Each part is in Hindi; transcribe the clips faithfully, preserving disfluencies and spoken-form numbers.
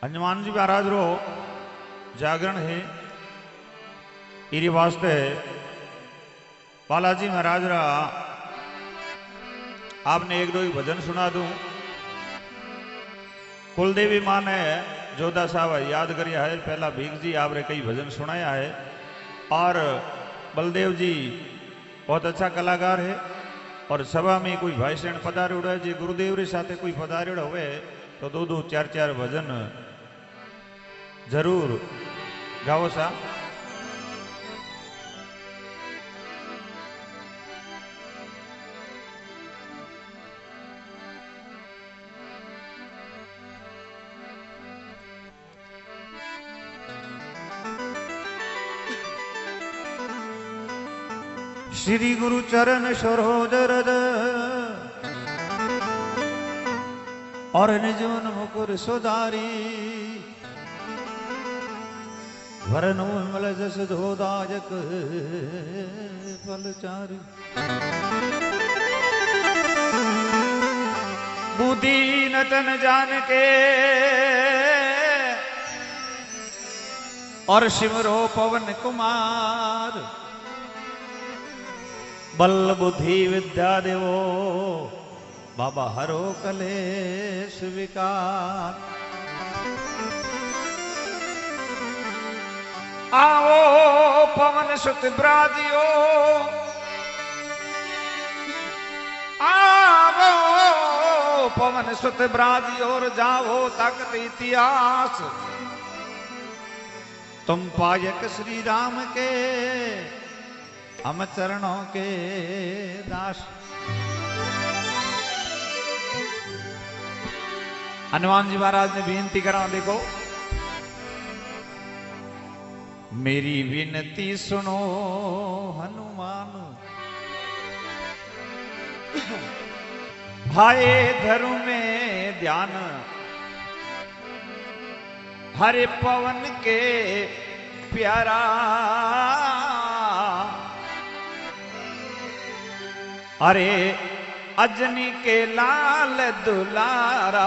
हनुमान जी महाराज रो जागरण है इरी वास्ते बालाजी महाराज रा आपने एक दो ही भजन सुना दूं। कुलदेवी मां ने जोधा साहब याद करिया है, पहला भीख जी आपने कई भजन सुनाया है और बलदेव जी बहुत अच्छा कलाकार है और सभा में कोई भाई सेण पधार्योड़ो है जी गुरुदेव रे साथे कोई पधार्योड़ो हुए तो दो दो चार चार भजन जरूर गाओ सा। श्री गुरु चरण सरोज रज और निजवन मुकुर सुधारी वरन विमल जस धोदायक फलचारी। बुद्धि न तन जान के और सिमरो पवन कुमार बल बुद्धि विद्या देवो बाबा हरो कलेश विकार। आओ पवन सुत ब्राजियो आओ पवन सुत ब्राजियो और जाओ ताकत इतिहास तुम पायक श्री राम के हम चरणों के दास। हनुमान जी महाराज ने विनती करा, देखो मेरी विनती सुनो हनुमान हाय धरु में ध्यान हरे पवन के प्यारा अरे अजनी के लाल दुलारा।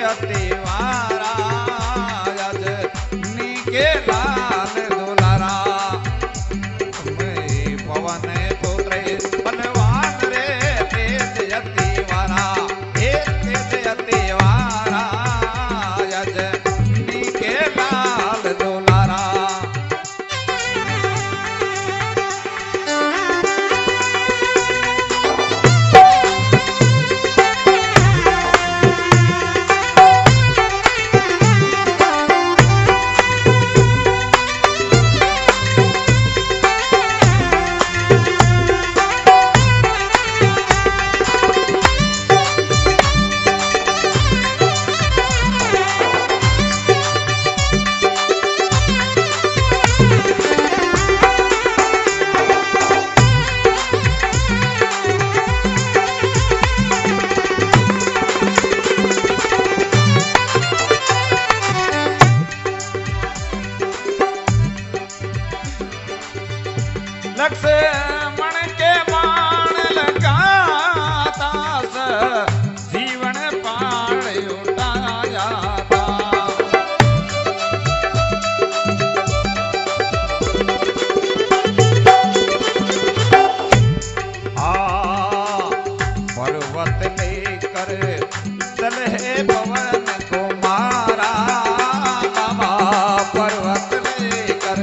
अतिवारा अजनी के लाल दुलारा पवन पुत्र बलवान रे तेज अतिवारा हे तेज अतिवारा अजनी के लाल दुलारा लक्ष्मण के बाण लगाता जीवन पाण उठाया था आ पर्वत लेकर चले पवन कुमारा पर्वत लेकर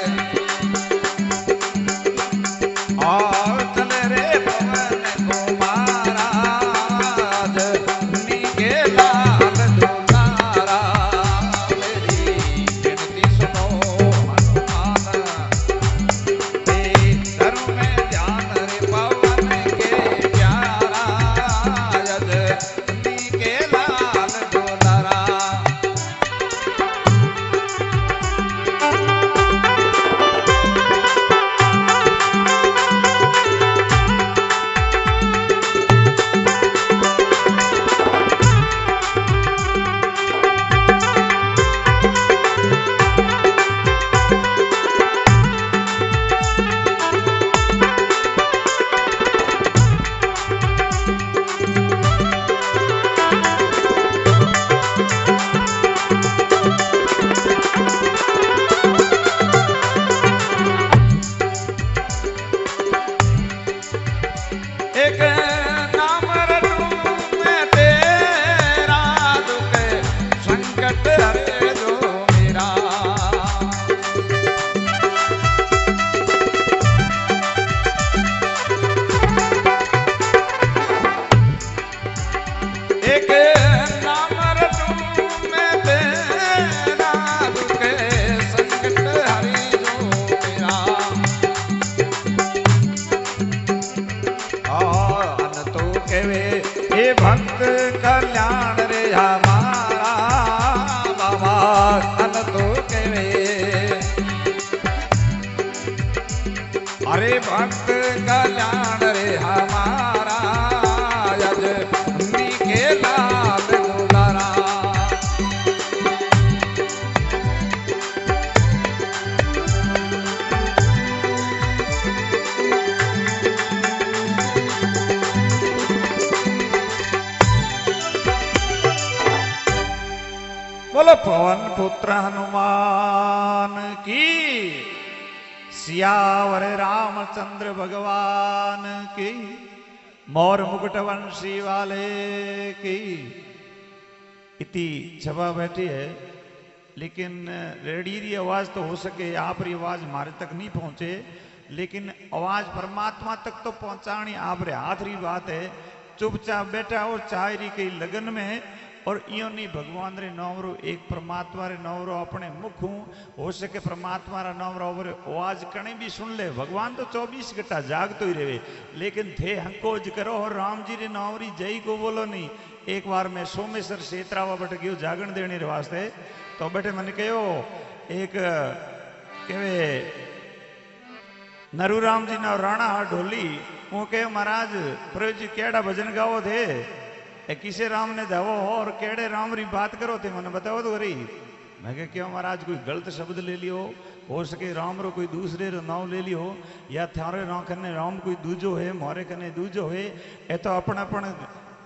और चले रे पवन कुमारा अजनी के लाल दुलारा मेरी विनती सुनो हनुमान ते धर्म में ध्यान रे पवन के प्यारा अजनी के लाल दुलारा एक नाम रटूं मैं तेरा दुख संकट हरे जो मेरा एक नाम रटूं मैं तेरा दुख संकट हरे जो मेरा हे भक्त कल्याण रे हमारा बाबा अन तो केवे अरे भक्त कल्याण रे हमारा अजनी के लाल दुलारा बोलो पवन पुत्र हनुमान की सियावर रामचंद्र भगवान की मोर मुकुट वंशी वाले की इतनी सभा बैठी है लेकिन रेडियो की आवाज तो हो सके आप री आवाज हमारे तक नहीं पहुंचे लेकिन आवाज परमात्मा तक तो पहुंचानी आप रे हाथ री बात है। चुपचाप बैठा और चाय री कई लगन में और इो नहीं भगवान रे नवरो एक परमात्मा रे नवरो अपने मुख हूँ हो सके परमात्मा रा नवरो आवाज कणे भी सुन ले। भगवान तो चौबीस घंटा जाग तो ही रहे लेकिन थे हंकोज करो और राम जी रे नवरी जय को बोलो नहीं। एक बार मैं सोमेश्वर सेतरावा बट गयो जागण देने रे वास्ते तो बटे मैंने कहो एक केवे नरूराम जी ना राणा ढोली वो कहे महाराज प्रभु जी केड़ा भजन गाओ थे ए किसे राम ने धावो और केड़े राम री बात करो थे मैंने बताओ तो करी। मैं कह क्यों महाराज कोई गलत शब्द ले लियो हो सके राम रो कोई दूसरे रो नाम ले लियो या थारे नाम कने राम कोई दूजो है मोरे कने दूजो है ए तो अपन अपन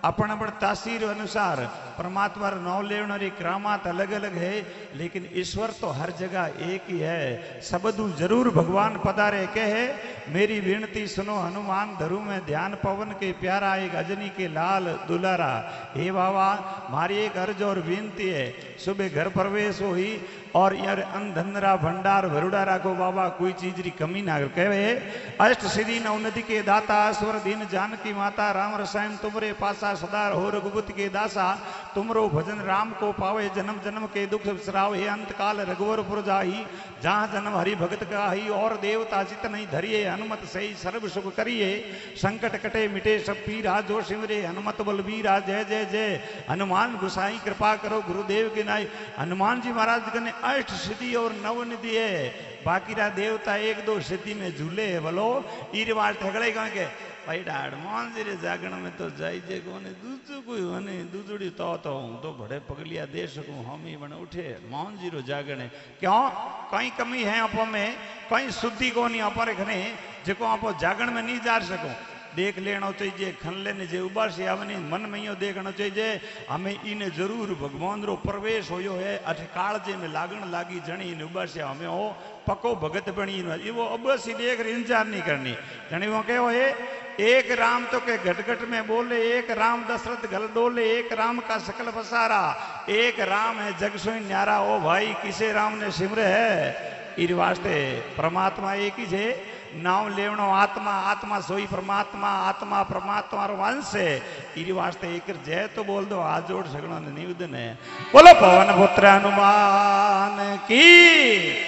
अपन अपन तासीर अनुसार परमात्मा नौ लेवण री करामात अलग अलग है, लेकिन ईश्वर तो हर जगह एक ही है। सबदू जरूर भगवान पधारे कहे, मेरी विनती सुनो हनुमान धरू में ध्यान पवन के प्यारा एक अजनी के लाल दुलारा। हे बाबा मारी एक अर्ज और विनती है, सुबह घर प्रवेश हुई और यार अंधनरा भंडार भरुड़ा राखो बाबा, कोई चीज री कमी ना कहे। अष्ट सिद्धि नवनिधि के दाता स्वर दीन जानकी माता, राम रसायन तुमरे पासा सदा हो रघुपति के दासा। तुमरो भजन राम को पावे, जन्म जन्म के दुख बिसराव। हे अंत काल रघुवरपुर जाही, जहाँ जन्म हरि भगत गाही। और देवता चित नहीं धरिए, हनुमत सही सर्व सुख करिए। संकट कटे मिटे सब पीरा, जो सिमरे हनुमत बलबीरा। जय जय जय हनुमान गुसाई, कृपा करो गुरुदेव के नाई। हनुमान जी महाराज ने अष्ट सिद्धि और नवनिधि है, बाकी रा देवता एक दो सिद्धि में झूले है। बोलो ई रिवाज ठगड़े के भाई डाड़ मान जी रे जागण में तो जाई जे कोने दूसरो कोई वने दूधड़ी तो तो हूं तो बड़े पगलिया दे सकूं, हम ही बने उठे मान जी रो जागणे। क्यों कहीं कमी है आप में, कहीं शुद्धि को नहीं आप रखने जो आप जागण में नहीं जा सकूं। देख लेना चाहिए खन लेने जे उबासी आवनी मन में यो देखना चाहिए। हमें इने जरूर भगवान रो प्रवेश होयो है, अठ कालजे में लागण लागी जणी इन उबासी हमें हो पको भगत बनी वो अबसी देख इंतजार नहीं करनी। जणी वो कहो है एक राम तो के घट घट में बोले, एक राम दशरथ गल डोले, एक राम का सकल पसारा। एक राम है जग सोई न्यारा, ओ भाई किसे राम ने सिमरे है। इ वास्ते परमात्मा एक ही है, नाम लेवणो आत्मा, आत्मा सोई परमात्मा, आत्मा परमात्मा रो वंश है। इ वास्ते एक जय तो बोल दो, हाथ जोड़ सकना निवेदन है। बोलो पवन पुत्र हनुमान की,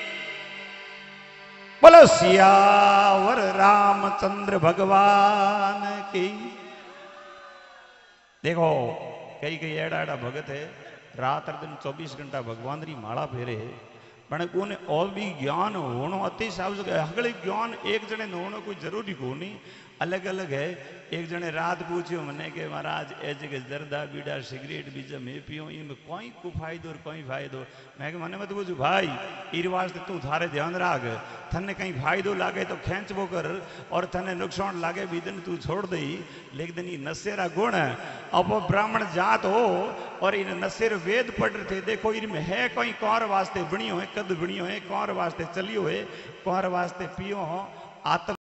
बोलो सियावर रामचंद्र भगवान की। देखो कई कई एड़ा एड़ा भगत है रात दिन चौबीस घंटा भगवान री माला फेरे, पण कोने और भी ज्ञान होनो अति सावज हगले ज्ञान एक जने न होनो कोई जरूरी कोनी, अलग अलग है। एक जने रात पूछियो मने के महाराज ए जगह जर्दा बीड़ा सिगरेट बीजा में पियो, इनमें कोई को फायदो और कोई फायदो। मैं मने मत पूछू भाई इ वास्ते तू थारे ध्यान राख, थने कहीं फायदो लागे तो खेचबो कर और थने नुकसान लागे भी दिन तू छोड़ दई। लेकिन इ नशेरा गुण अब ब्राह्मण जात हो और इन नशेर वेद पढ़ थे। देखो इनमें है कोई कौर वास्ते बणियो है, कद बणियो है, कौर वास्ते चलियो है, कौर वास्ते पियो हो। आत्म